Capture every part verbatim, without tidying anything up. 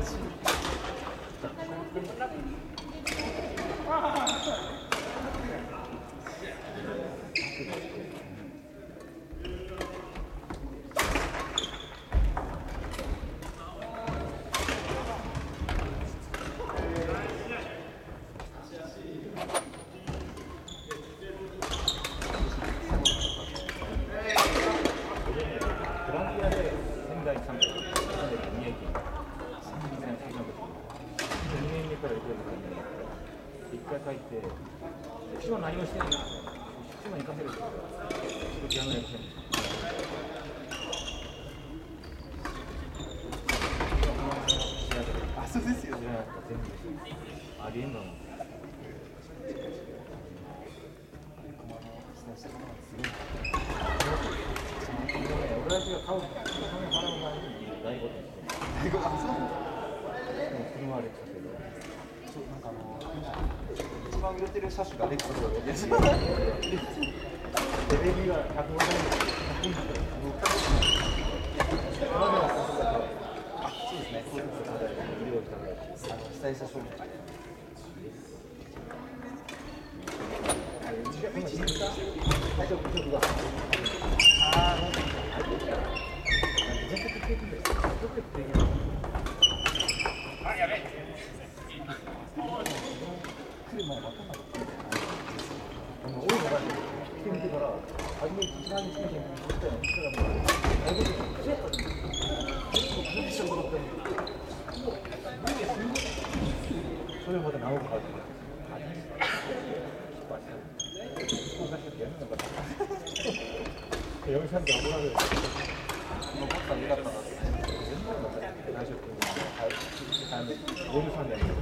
車種がレクサスだと安い。テレビがひゃくごじゅうえん。あ、そうですね。そうですね。被災者証明。大丈夫、大丈夫だ。ああ、あ、やべえ。車が分かんなかった。あの、多いのが来てみてから、初め一番につけてみたら、そしたらもう、だいぶ癖やったんですよ。結構、感じしたことだったんですよ。それまで何億かかってる。福岡市やるのかな。嫁さんと怒られる。残ったらよかったなって。全部の内職に、はい、嫁さんでやる。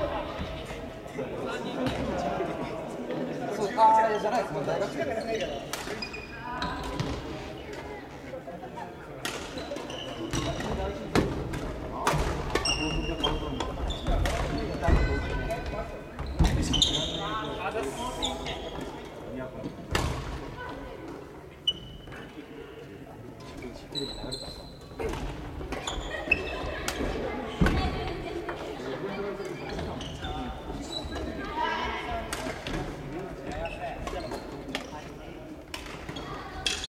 ああ、じゃないです。大学生です。